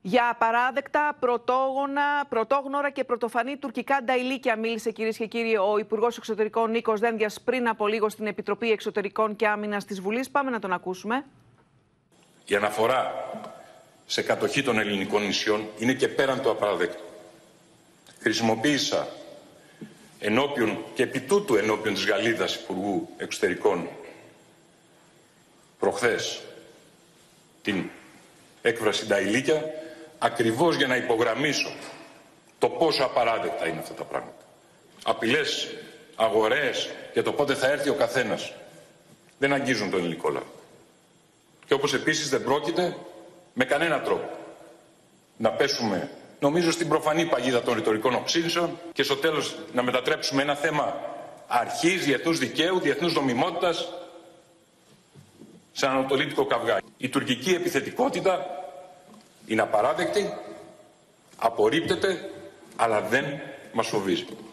Για απαράδεκτα, πρωτόγνωρα και πρωτοφανή τουρκικά νταϊλίκια μίλησε, κυρίες και κύριοι, ο Υπουργός Εξωτερικών Νίκος Δένδιας πριν από λίγο στην Επιτροπή Εξωτερικών και Άμυνας της Βουλής. Πάμε να τον ακούσουμε. Η αναφορά σε κατοχή των ελληνικών νησιών είναι και πέραν το απαραδέκτο. Χρησιμοποίησα ενώπιον και επί τούτου ενώπιον της Γαλλίδας Υπουργού Εξωτερικών προχθές την έκφραση νταϊλίκια, ακριβώς για να υπογραμμίσω το πόσο απαράδεκτα είναι αυτά τα πράγματα. Απειλές, αγορές για το πότε θα έρθει ο καθένας δεν αγγίζουν τον ελληνικό λαό. Και όπως επίσης δεν πρόκειται με κανένα τρόπο να πέσουμε, νομίζω, στην προφανή παγίδα των ρητορικών οξύνσεων και στο τέλος να μετατρέψουμε ένα θέμα αρχής, διεθνούς δικαίου, διεθνούς νομιμότητας σε ανατολίτικο καυγά. Η τουρκική επιθετικότητα είναι απαράδεκτη, απορρίπτεται, αλλά δεν μας φοβίζει.